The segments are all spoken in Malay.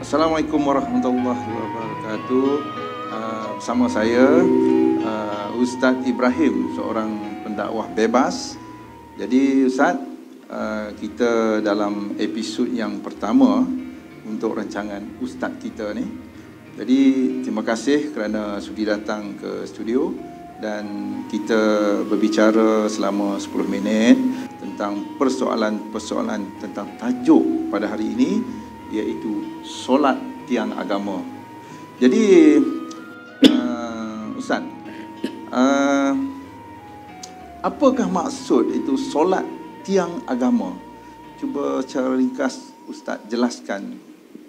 Assalamualaikum warahmatullahi wabarakatuh. Bersama saya Ustaz Ibrahim, seorang pendakwah bebas. Jadi Ustaz, kita dalam episod yang pertama untuk rancangan Ustaz kita ni. Jadi terima kasih kerana sudi datang ke studio dan kita berbicara selama 10 minit tentang persoalan-persoalan tentang tajuk pada hari ini, iaitu solat tiang agama. Jadi Ustaz, apakah maksud itu solat tiang agama? Cuba secara ringkas Ustaz jelaskan.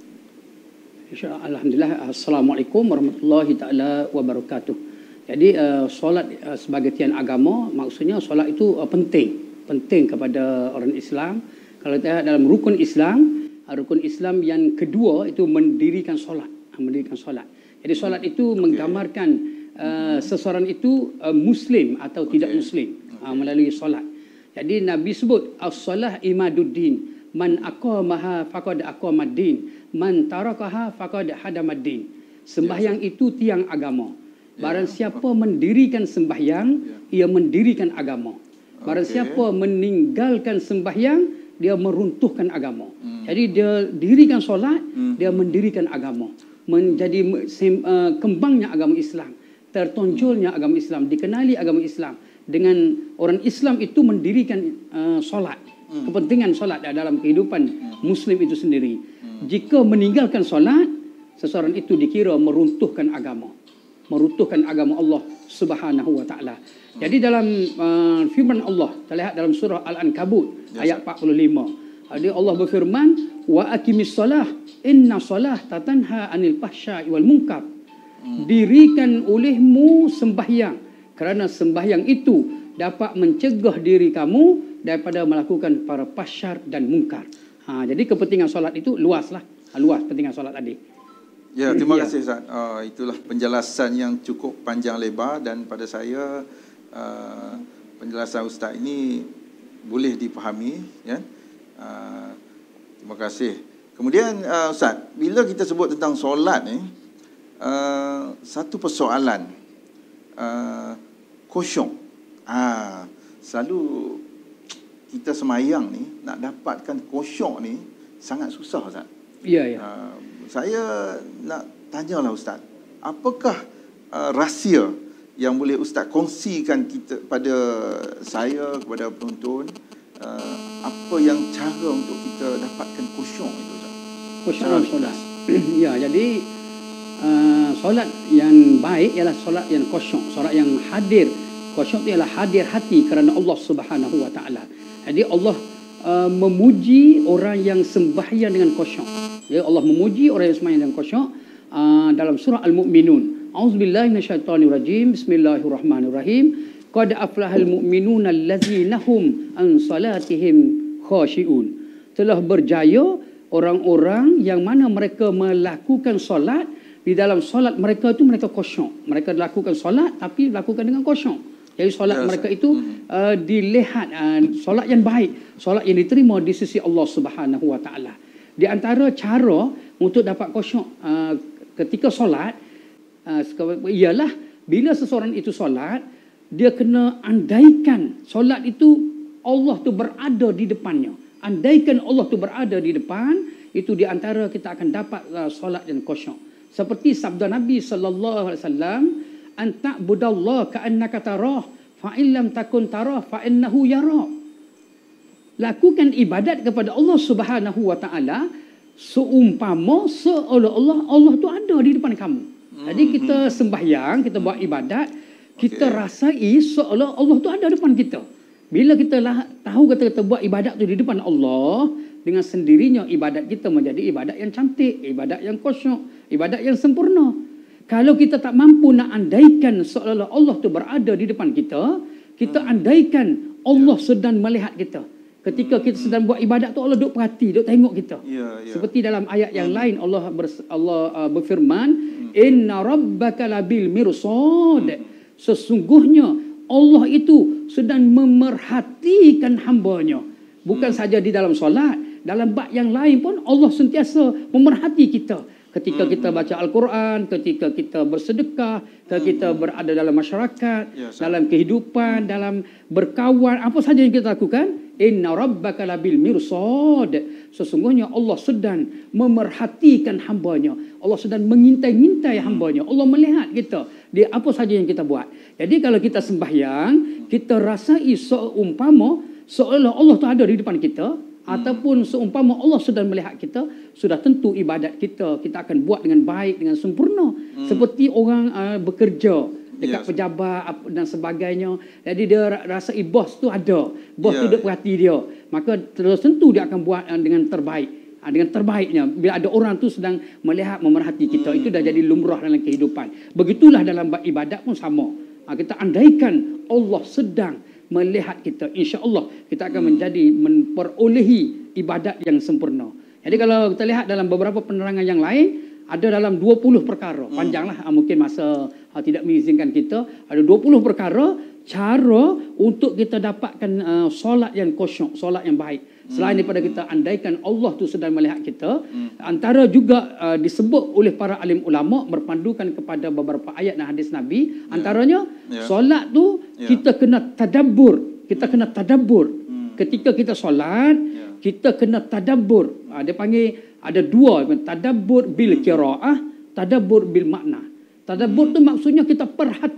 Alhamdulillah. Assalamualaikum warahmatullahi taala wabarakatuh. Jadi solat sebagai tiang agama, maksudnya solat itu penting kepada orang Islam. Kalau kita dalam rukun Islam yang kedua itu mendirikan solat. Jadi solat itu menggambarkan seseorang itu Muslim atau tidak Muslim melalui solat. Jadi Nabi sebut as-salah imaduddin, man aqamaha faqad aqamaddin, man tarakaha faqad hadamaddin. Sembahyang itu tiang agama. Barang siapa mendirikan sembahyang, ia mendirikan agama. Barang siapa meninggalkan sembahyang, dia meruntuhkan agama. Jadi dia dirikan solat, dia mendirikan agama. Menjadi kembangnya agama Islam, tertonjolnya agama Islam, dikenali agama Islam. Dengan orang Islam itu mendirikan solat, kepentingan solat dalam kehidupan Muslim itu sendiri. Jika meninggalkan solat, seseorang itu dikira meruntuhkan agama Allah Subhanahu wa taala. Jadi dalam firman Allah terlihat dalam surah Al-Ankabut ayat 45. Jadi Allah berfirman, wa aqimis salah inna salah tatanha anil fahsya'i wal munkar. Dirikan olehmu sembahyang, kerana sembahyang itu dapat mencegah diri kamu daripada melakukan para fahsyat dan munkar. Jadi kepentingan solat itu luas pentingan solat tadi. Ya, terima kasih Ustaz. Itulah penjelasan yang cukup panjang lebar, dan pada saya penjelasan Ustaz ini boleh dipahami, ya. Terima kasih. Kemudian Ustaz, bila kita sebut tentang solat ni, satu persoalan khusyuk. Selalu kita semayang ni nak dapatkan khusyuk ni sangat susah Ustaz. Ya. Saya nak tanyalah Ustaz, apakah rahsia yang boleh Ustaz kongsikan kita pada saya, kepada penonton, apa yang cara untuk kita dapatkan khusyuk itu Ustaz? Khusyuk dalam solat. Ya, jadi solat yang baik ialah solat yang khusyuk, solat yang hadir. Khusyuk itu ialah hadir hati kerana Allah Subhanahu wa taala. Jadi Allah memuji orang yang sembahyang dengan khusyuk. Ya, Allah memuji orang yang sembahyang dengan khusyuk dalam surah Al-Mu'minun. A'udzubillahi minasyaitonirrajim. Bismillahirrahmanirrahim. Qad aflahal mu'minuna allazina hum an salatihim khashi'un. Telah berjaya orang-orang yang mana mereka melakukan solat, di dalam solat mereka itu mereka khusyuk. Mereka lakukan solat tapi lakukan dengan khusyuk. Jadi solat mereka itu dilihat solat yang baik, solat yang diterima di sisi Allah Subhanahu wa taala. Di antara cara untuk dapat khusyuk ketika solat ialah bila seseorang itu solat, dia kena andaikan solat itu Allah tu berada di depannya. Andaikan Allah tu berada di depan, itu di antara kita akan dapat solat yang khusyuk. Seperti sabda Nabi sallallahu alaihi wasallam, anta budallah ka'annaka tarah fa illam takun tarah fa innahu yara. Lakukan ibadat kepada Allah Subhanahu wa taala seumpama seolah-olah Allah tu ada di depan kamu. Jadi kita sembahyang, kita buat ibadat, kita rasai seolah Allah tu ada depan kita. Bila kita tahu kita buat ibadat tu di depan Allah, dengan sendirinya ibadat kita menjadi ibadat yang cantik, ibadat yang khusyuk, ibadat yang sempurna. Kalau kita tak mampu nak andaikan seolah-olah Allah tu berada di depan kita, kita andaikan Allah sedang melihat kita. Ketika kita sedang buat ibadat tu Allah duk perhati, duk tengok kita. Seperti dalam ayat yang lain Allah berfirman, inna rabbaka labil mirsad. Sesungguhnya Allah itu sedang memerhatikan hambanya. Bukan saja di dalam solat, dalam bab yang lain pun Allah sentiasa memerhati kita. Ketika kita baca Al-Quran, ketika kita bersedekah, ketika kita berada dalam masyarakat, dalam kehidupan, dalam berkawan, apa saja yang kita lakukan, inna rabbaka labil mirsad. Sesungguhnya Allah sedang memerhatikan hambanya. Allah sedang mengintai-ngintai hambanya. Allah melihat kita di apa saja yang kita buat. Jadi kalau kita sembahyang, kita rasai seumpama seolah Allah tu ada di depan kita, ataupun seumpama Allah sedang melihat kita, sudah tentu ibadat kita akan buat dengan baik, dengan sempurna. Seperti orang bekerja dekat pejabat dan sebagainya. Jadi dia rasai bos tu ada. Bos tu duk perhati dia. Maka terus tentu dia akan buat dengan terbaik. Dengan terbaiknya. Bila ada orang tu sedang melihat, memerhati kita, itu dah jadi lumrah dalam kehidupan. Begitulah dalam ibadat pun sama. Kita andaikan Allah sedang melihat kita, insya-Allah kita akan menjadi memperolehi ibadat yang sempurna. Jadi kalau kita lihat dalam beberapa penerangan yang lain, ada dalam 20 perkara. Panjanglah, mungkin masa tidak mengizinkan kita. Ada 20 perkara cara untuk kita dapatkan solat yang khusyuk, solat yang baik. Selain daripada kita andaikan Allah tu sedang melihat kita, antara juga disebut oleh para alim ulama berpandukan kepada beberapa ayat dan hadis Nabi, antaranya solat tu kita kena tadabbur, kita kena tadabbur. Ketika kita solat, kita kena tadabbur. Dia panggil ada dua, tadabbur bil qiraah, tadabbur bil makna. Tadabbur tu maksudnya kita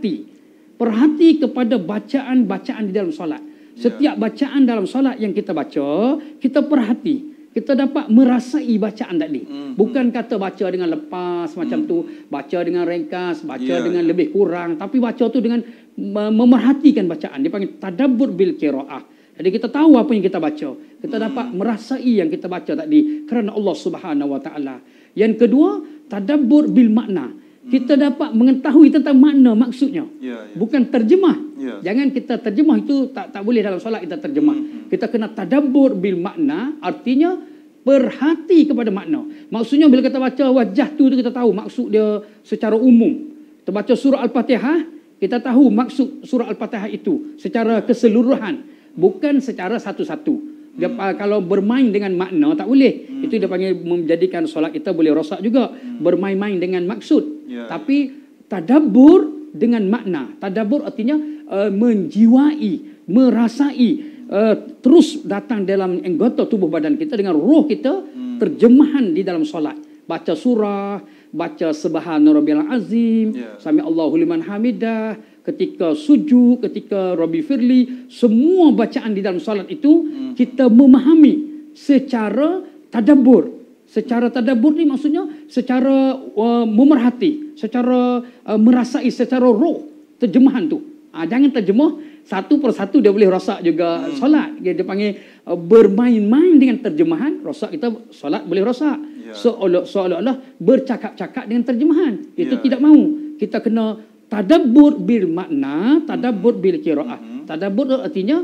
perhati kepada bacaan-bacaan di dalam solat. Setiap bacaan dalam solat yang kita baca, kita perhati. Kita dapat merasai bacaan tadi. Bukan kata baca dengan lepas macam tu, baca dengan ringkas, baca dengan lebih kurang, tapi baca tu dengan memerhatikan bacaan. Dia panggil tadabbur bil qiraah. Jadi kita tahu apa yang kita baca. Kita dapat merasai yang kita baca tadi kerana Allah Subhanahu Wa Taala. Yang kedua, tadabbur bil makna. Kita dapat mengetahui tentang makna maksudnya. Bukan terjemah. Jangan kita terjemah itu tak boleh dalam solat kita terjemah. Kita kena tadabbur bil makna, artinya perhati kepada makna. Maksudnya bila kita baca wajah tu kita tahu maksud dia secara umum. Kita baca surah Al-Fatihah, kita tahu maksud surah Al-Fatihah itu secara keseluruhan, bukan secara satu-satu. Dia, kalau bermain dengan makna tak boleh. Itu dia panggil menjadikan solat kita boleh rosak juga. Bermain-main dengan maksud. Tapi tadabbur dengan makna. Tadabbur artinya menjiwai, merasai, terus datang dalam anggota tubuh badan kita dengan roh kita, terjemahan di dalam solat. Baca surah, baca Subhana Rabbiyal Azim, Sami Allahu liman hamidah, ketika sujud, ketika Rabbi Firli, semua bacaan di dalam solat itu kita memahami secara tadabbur. Secara tadabbur ni maksudnya secara memerhati, secara merasai, secara roh terjemahan tu. Jangan terjemah satu persatu, dia boleh rosak juga solat. Dia panggil bermain-main dengan terjemahan, rosak kita solat boleh rosak. Seolah-olah bercakap-cakap dengan terjemahan. Itu tidak mahu. Kita kena tadabbur bil makna, tadabbur bil qiraah. Tadabbur artinya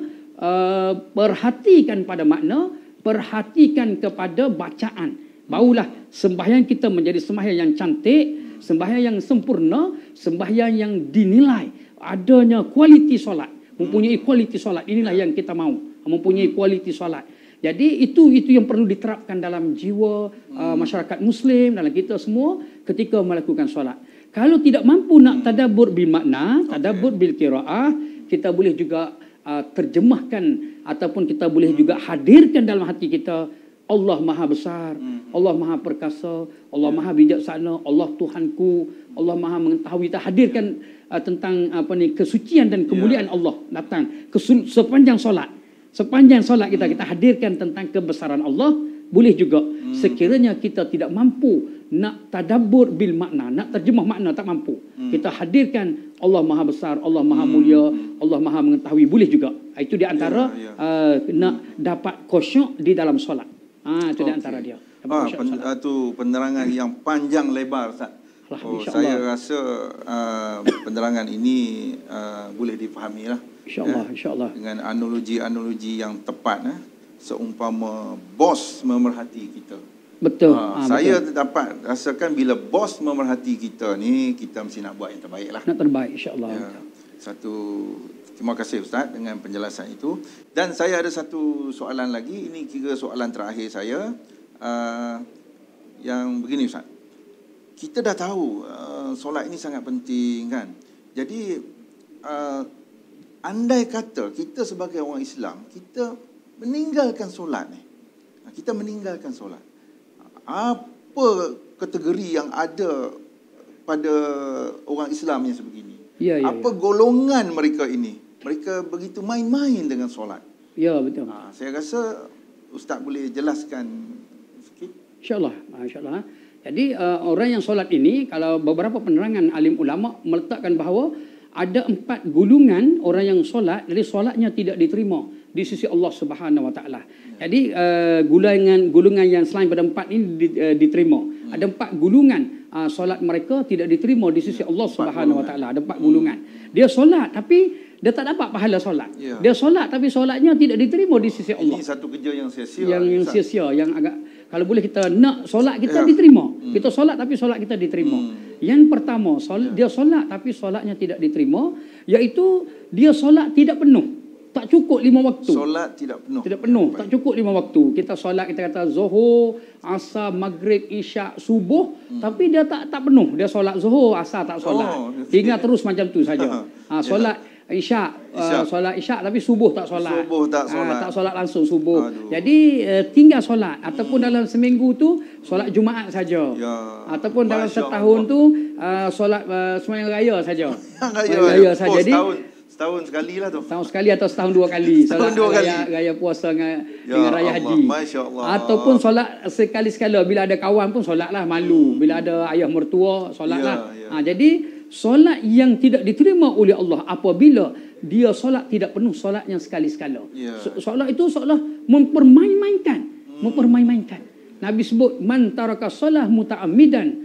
perhatikan pada makna, perhatikan kepada bacaan. Barulah sembahyang kita menjadi sembahyang yang cantik, sembahyang yang sempurna, sembahyang yang dinilai adanya kualiti solat, mempunyai kualiti solat. Inilah yang kita mahu, mempunyai kualiti solat. Jadi itu yang perlu diterapkan dalam jiwa masyarakat Muslim, dalam kita semua ketika melakukan solat. Kalau tidak mampu nak tadabbur bil makna, tadabbur bil qiraah, kita boleh juga terjemahkan ataupun kita boleh juga hadirkan dalam hati kita, Allah Maha Besar, Allah Maha Perkasa, Allah Maha Bijaksana, Allah Tuhanku, Allah Maha Mengetahui. Kita hadirkan tentang kesucian dan kemuliaan Allah datang sepanjang solat. Sepanjang solat kita hadirkan tentang kebesaran Allah. Boleh juga sekiranya kita tidak mampu nak tadabbur bil makna, nak terjemah makna tak mampu, kita hadirkan Allah Maha Besar, Allah Maha Mulia, Allah Maha Mengetahui. Boleh juga. Itu di antara nak dapat khusyuk di dalam solat. Itu di antara dia. Itu penerangan yang panjang lebar, Ustaz. Saya rasa penerangan ini boleh difahami lah. InsyaAllah. Dengan analogi-analogi yang tepat. Seumpama bos memerhati kita. Betul. Saya dapat rasakan bila bos memerhati kita ni, kita mesti nak buat yang terbaik lah. Nak terbaik, insyaAllah. Terima kasih Ustaz dengan penjelasan itu. Dan saya ada satu soalan lagi. Ini kira soalan terakhir saya. Yang begini Ustaz. Kita dah tahu solat ini sangat penting kan. Jadi andai kata kita sebagai orang Islam, kita meninggalkan solat ni. Kita meninggalkan solat. Apa kategori yang ada pada orang Islam yang sebegini? Apa golongan mereka ini? Mereka begitu main-main dengan solat. Ya, betul. Saya rasa Ustaz boleh jelaskan sikit. InsyaAllah. InsyaAllah. Jadi orang yang solat ini, kalau beberapa penerangan alim ulama meletakkan bahawa ada 4 golongan orang yang solat, jadi solatnya tidak diterima di sisi Allah Subhanahu Wa Taala. Jadi golongan yang selain pada 4 ini diterima. Ada 4 golongan solat mereka tidak diterima di sisi Allah Subhanahu Wa Taala. Ada 4 golongan. Dia solat tapi dia tak dapat pahala solat. Dia solat tapi solatnya tidak diterima di sisi Allah. Ini satu kerja yang sia-sia. Yang sia-sia, yang agak, kalau boleh kita nak solat kita diterima. Kita solat tapi solat kita diterima. Yang pertama, dia solat tapi solatnya tidak diterima, iaitu dia solat tidak penuh. Tak cukup 5 waktu. Solat tidak penuh. Tidak penuh, tak cukup 5 waktu. Kita solat, kita kata Zuhur, Asar, Maghrib, Isyak, Subuh, tapi dia tak penuh. Dia solat Zuhur, Asar tak solat. Hingga terus macam tu saja. Solat Isyak, solat Isyak tapi Subuh tak solat. Subuh tak solat. Tak solat langsung Subuh. Jadi tinggal solat. Ataupun dalam seminggu tu solat Jumaat saja. Ataupun dalam setahun tu solat sembahyang raya saja. Raya saja. Jadi setahun sekali lah tu. Setahun sekali atau setahun 2 kali. Setahun 2 kali. Raya puasa dengan raya haji. Masya Allah. Ataupun solat sekali-sekala. Bila ada kawan pun solat lah, malu. Bila ada ayah mertua, solat lah. Jadi solat yang tidak diterima oleh Allah apabila dia solat tidak penuh, solat yang sekali-sekala. Solat itu seolah mempermain-mainkan. Mempermain-mainkan. Nabi sebut, man taraka solah muta'amidan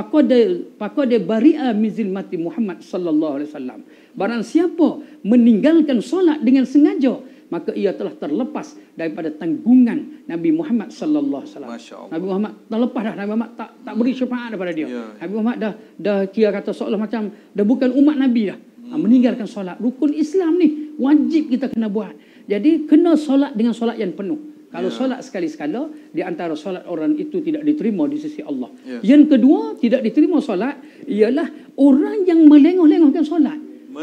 faqad bari'a min zilmati Muhammad sallallahu alaihi wasallam. Barang siapa meninggalkan solat dengan sengaja, maka ia telah terlepas daripada tanggungan Nabi Muhammad sallallahu alaihi wasallam. Nabi Muhammad terlepas dah. Nabi Muhammad tak beri syafaat daripada dia. Nabi Muhammad dah kira kata seolah macam dah bukan umat Nabi dah. Meninggalkan solat. Rukun Islam ni wajib kita kena buat. Jadi kena solat dengan solat yang penuh. Kalau solat sekali-sekala, di antara solat orang itu tidak diterima di sisi Allah. Yang kedua, tidak diterima solat ialah orang yang melengah-lengahkan solat.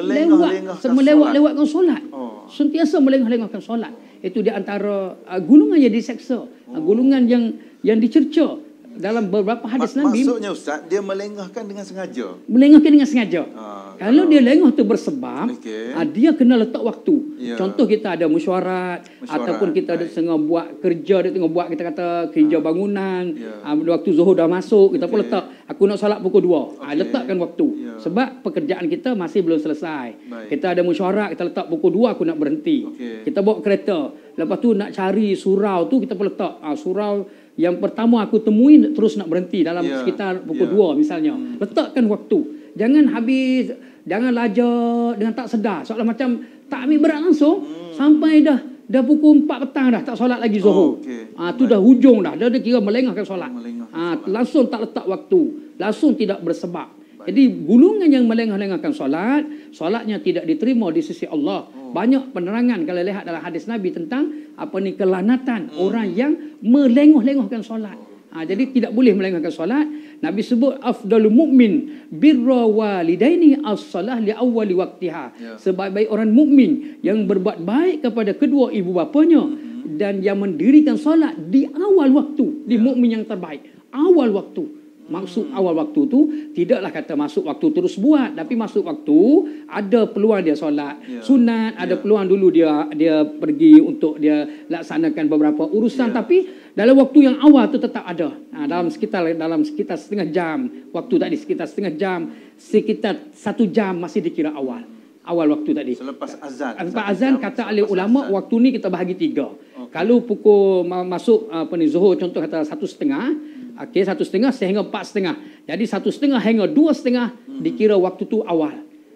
Melewat-lewatkan solat. Sentiasa melengah-lengahkan solat. Itu di antara golongan yang diseksa. Golongan yang dicerca dalam beberapa hadis Nabi. Maksudnya Ustaz, dia melengahkan dengan sengaja. Melengahkan dengan sengaja. Kalau dia lengah tu bersebab, dia kena letak waktu. Contoh kita ada mesyuarat ataupun kita ada tengah buat kerja, dia tengah buat kita kata kerja bangunan. Waktu Zuhur dah masuk, kita pun letak aku nak solat pukul 2. Letakkan waktu. Sebab pekerjaan kita masih belum selesai. Kita ada mesyuarat, kita letak pukul 2 aku nak berhenti. Kita bawa kereta. Lepas tu nak cari surau tu kita pun letak surau yang pertama aku temui terus nak berhenti dalam sekitar pukul 2 misalnya. Letakkan waktu. Jangan habis, jangan lajak dengan tak sedar. Soalan macam tak ambil berat langsung sampai dah pukul 4 petang dah tak solat lagi Zuhur. Tu dah hujung dah. Dia kira melengahkan solat. Langsung tak letak waktu. Langsung tidak bersebab. Jadi golongan yang melengah-lengahkan solat, solatnya tidak diterima di sisi Allah. Banyak penerangan kalau lihat dalam hadis Nabi tentang kelanatan orang yang melengah-lengahkan solat. Jadi tidak boleh melengahkan solat. Nabi sebut afdalul mu'min birra walidaini as-salah li awwali waqtiha. Sebaik-baik orang mukmin yang berbuat baik kepada kedua ibu bapanya dan yang mendirikan solat di awal waktu, di mukmin yang terbaik. Awal waktu. Maksud awal waktu tu tidaklah kata masuk waktu terus buat, tapi masuk waktu ada peluang dia solat sunat, ada peluang dulu dia pergi untuk dia laksanakan beberapa urusan, tapi dalam waktu yang awal tu tetap ada. Dalam sekitar setengah jam waktu tadi, sekitar setengah jam, sekitar 1 jam masih dikira awal waktu tadi. Selepas azan kata ahli ulama waktu ni kita bahagi 3. Kalau pukul masuk Zuhur contoh kata 1:30. 1:30 sehingga 4:30. Jadi 1:30 hingga 2:30 dikira waktu tu awal.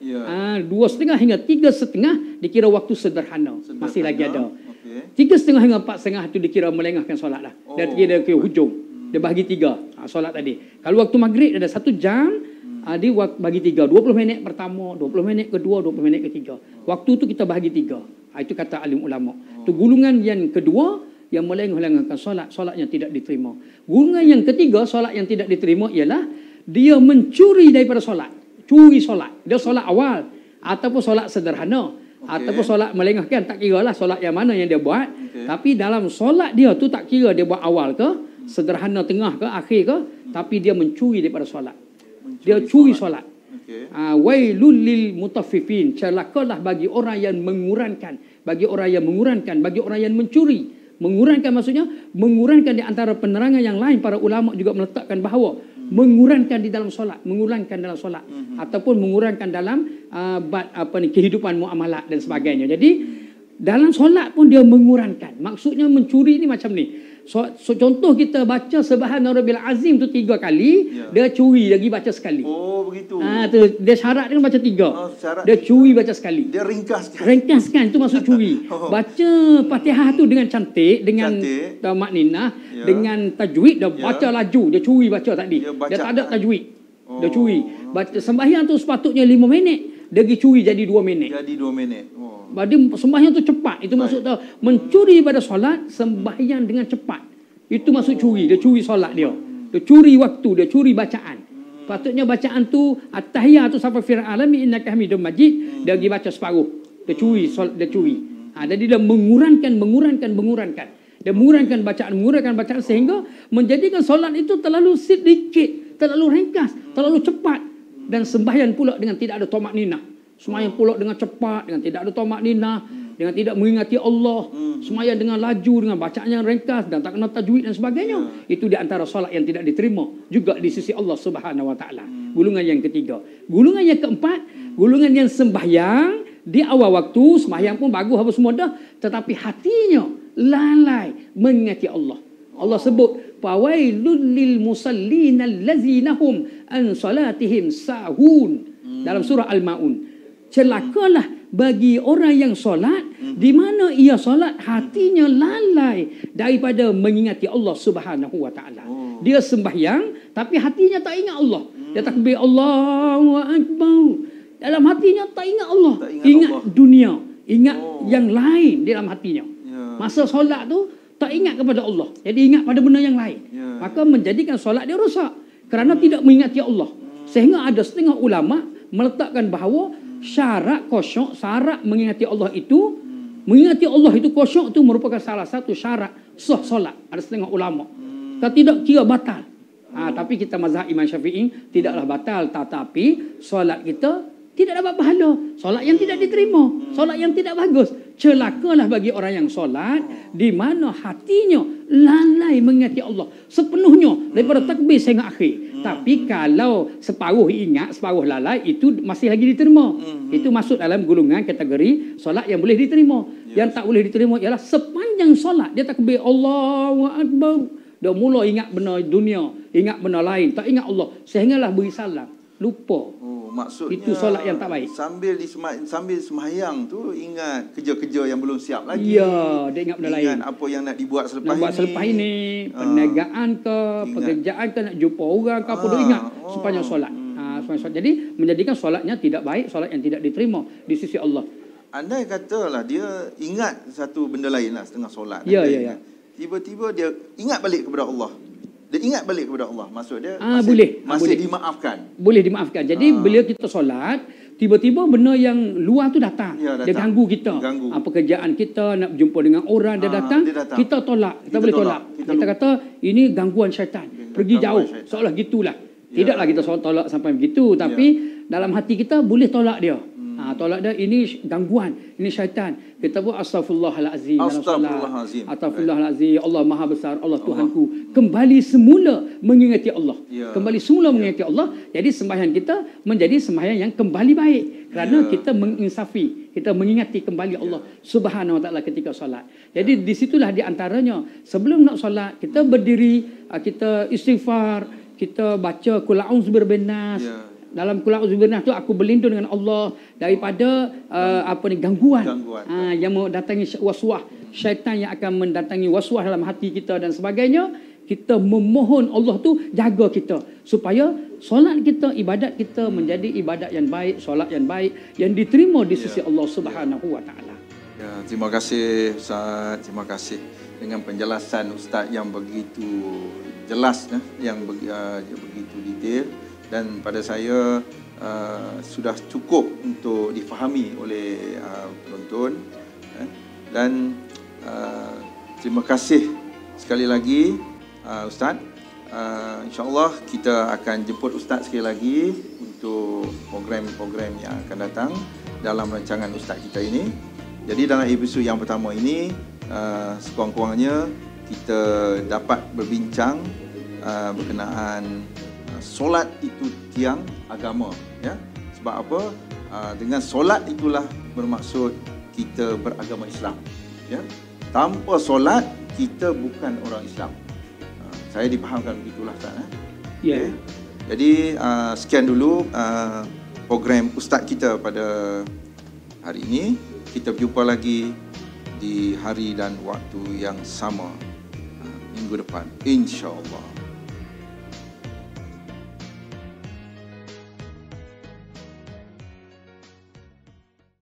2:30 hingga 3:30 dikira waktu sederhana. Masih lagi ada. 3:30 hingga 4:30 tu dikira melengahkan solat lah. Dan dia kira hujung. Dia bahagi 3 solat tadi. Kalau waktu maghrib ada 1 jam, Dia bagi 3, 20 minit pertama, 20 minit kedua, 20 minit ketiga. Waktu tu kita bahagi 3. Itu kata alim ulama. Itu gulungan yang kedua yang melengah-lengahkan solat yang tidak diterima. Gulungan yang ketiga, solat yang tidak diterima ialah dia mencuri daripada solat. Curi solat. Dia solat awal ataupun solat sederhana. Ataupun solat melengahkan, tak kira lah solat yang mana yang dia buat. Tapi dalam solat dia tu tak kira dia buat awal ke, sederhana tengah ke, akhir ke, tapi dia mencuri daripada solat. Dia curi solat. Wailul lil mutaffifin, celakalah bagi orang yang mengurangkan, bagi orang yang mengurangkan, bagi orang yang mencuri. Mengurangkan maksudnya mengurangkan di antara penerangan yang lain. Para ulama juga meletakkan bahawa mengurangkan di dalam solat, mengurangkan dalam solat, ataupun mengurangkan dalam kehidupan muamalat dan sebagainya. Jadi dalam solat pun dia mengurangkan. Maksudnya mencuri ni macam ni. Contoh kita baca Subhana Rabbil Azim tu 3 kali, dia curi lagi baca sekali. Oh begitu. Tu dia syarat dia baca 3. Dia curi baca sekali. Dia ringkaskan. Ringkaskan tu maksud curi. Baca Fatihah tu dengan cantik, dengan makninah, dengan tajwid, dia baca laju, dia curi baca tadi. Dia tak ada tajwid. Dia curi. Baca sembahyang tu sepatutnya 5 minit, dia pergi curi jadi 2 minit. Jadi 2 minit. Jadi sembahyang tu cepat. Itu maksud tu mencuri pada solat, sembahyang dengan cepat. Itu maksud curi. Dia curi solat dia. Dia curi waktu, dia curi bacaan. Patutnya bacaan tu at-tahiyatu sampai fil alamin innaka hamidum majid, dia pergi baca separuh. Dia curi solat, dia curi. Jadi dia mengurangkan. Dia mengurangkan bacaan sehingga menjadikan solat itu terlalu sedikit, terlalu ringkas, terlalu cepat, dan sembahyang pula dengan tidak ada tamakninah. Sembahyang pula dengan cepat, dengan tidak ada tamakninah, dengan tidak mengingati Allah. Sembahyang dengan laju, dengan bacaan yang ringkas dan tak kena tajwid dan sebagainya. Itu di antara solat yang tidak diterima juga di sisi Allah Subhanahu Wa Taala. Gulungan yang ketiga. Gulungan yang keempat, gulungan yang sembahyang di awal waktu, sembahyang pun bagus apa semua dah, tetapi hatinya lalai mengingati Allah. Allah sebut fawailul lil musallin allazina hum an salatihim sahun dalam surah Al-Maun. Celakalah bagi orang yang solat di mana ia solat hatinya lalai daripada mengingati Allah Subhanahu Wa Taala. Dia sembahyang tapi hatinya tak ingat Allah. Dia takbir Allahu Akbar. Dalam hatinya tak ingat Allah. Ingat Allah. Dunia, ingat yang lain di dalam hatinya. Masa solat tu tak ingat kepada Allah. Jadi ingat pada benda yang lain. Maka menjadikan solat dia rosak kerana tidak mengingati Allah. Sehingga ada setengah ulama meletakkan bahawa syarat khusyuk, syarat mengingati Allah itu, mengingati Allah itu khusyuk itu merupakan salah satu syarat sah solat. Ada setengah ulama. Tidak kira batal. Tapi kita mazhab Imam Syafi'i tidaklah batal, tetapi solat kita tidak dapat pahala. Solat yang tidak diterima, solat yang tidak bagus. Celakalah bagi orang yang solat di mana hatinya lalai mengingati Allah sepenuhnya daripada takbir sehingga akhir. Tapi kalau separuh ingat, separuh lalai, itu masih lagi diterima. Itu masuk dalam golongan kategori solat yang boleh diterima. Yang tak boleh diterima ialah sepanjang solat dia takbir Allahu Akbar, dia mula ingat benda dunia, ingat benda lain, tak ingat Allah, sehinggalah beri salam, lupa. Maksudnya itu solat yang tak baik. Sambil sembahyang tu ingat kerja-kerja yang belum siap lagi. Ya, dia ingat benda lain. Ingat apa yang nak dibuat selepas ini. Perniagaan ke, pekerjaan ke, nak jumpa orang ke, apa dia ingat sepanjang solat. Jadi menjadikan solatnya tidak baik, solat yang tidak diterima di sisi Allah. Andai katalah dia ingat satu benda lain lah setengah solat. Ya. Tiba-tiba dia ingat balik kepada Allah. Dia ingat balik kepada Allah. Maksud dia masih dimaafkan. Boleh dimaafkan. Jadi bila kita solat, tiba-tiba benda yang luar tu datang. Dia ganggu kita. Pekerjaan kita, nak berjumpa dengan orang, dia datang. Kita tolak. Kita boleh tolak. Kita kata ini gangguan syaitan. Pergi jauh. Seolah gitulah. Tidaklah kita tolak sampai begitu. Tapi dalam hati kita boleh tolak dia. Tolak dia, ini gangguan, ini syaitan. Kita buat astaghfirullahalazim. Astaghfirullahalazim. Allah Maha Besar, Allah Tuhanku. Kembali semula mengingati Allah. Kembali semula mengingati Allah. Jadi sembahyang kita menjadi sembahyang yang kembali baik. Kerana kita menginsafi, kita mengingati kembali Allah Subhanahu Wa Taala ketika solat. Jadi disitulah di antaranya, sebelum nak solat, kita berdiri, kita istighfar, kita baca Qul a'udzu birabbinas. Dalam Qul a'udzu birabbinas tu aku berlindung dengan Allah daripada gangguan yang mau datangi waswas, syaitan yang akan mendatangi waswas dalam hati kita dan sebagainya. Kita memohon Allah tu jaga kita supaya solat kita, ibadat kita menjadi ibadat yang baik, solat yang baik yang diterima di sisi Allah Subhanahu wa taala. Ya, terima kasih Ustaz, terima kasih dengan penjelasan Ustaz yang begitu jelas, yang begitu detail, dan pada saya sudah cukup untuk difahami oleh penonton, dan terima kasih sekali lagi Ustaz. InsyaAllah kita akan jemput Ustaz sekali lagi untuk program-program yang akan datang dalam rancangan Ustaz kita ini. Jadi dalam episod yang pertama ini, sekurang-kurangnya kita dapat berbincang berkenaan solat itu tiang agama, ya. Sebab apa? Dengan solat itulah bermaksud kita beragama Islam, ya. Tanpa solat kita bukan orang Islam. Saya dipahamkan begitulah, Ustaz. Ya. Okay. Jadi sekian dulu program Ustaz kita pada hari ini. Kita berjumpa lagi di hari dan waktu yang sama minggu depan, insya-Allah.